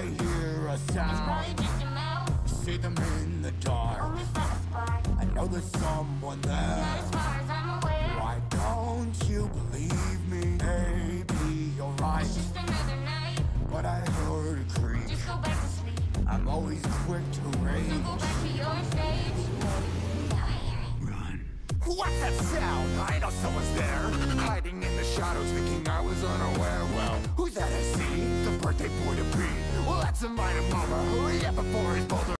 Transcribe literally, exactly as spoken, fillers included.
I hear a sound. It's probably just a mouth. See them in the dark. Only for a spark. I know there's someone Not there. as far as I'm aware. Why don't you believe me? Maybe you're right, It's just another night. but I heard a creak. Just go back to sleep. I'm always quick to So go rage. back to your stage. Now I hear it. Run. What's that sound? I know someone's there, hiding in the shadows, thinking I was unaware. Well, who's that I see? The birthday boy to be. Well, that's a minor mama. Hurry up before his boulder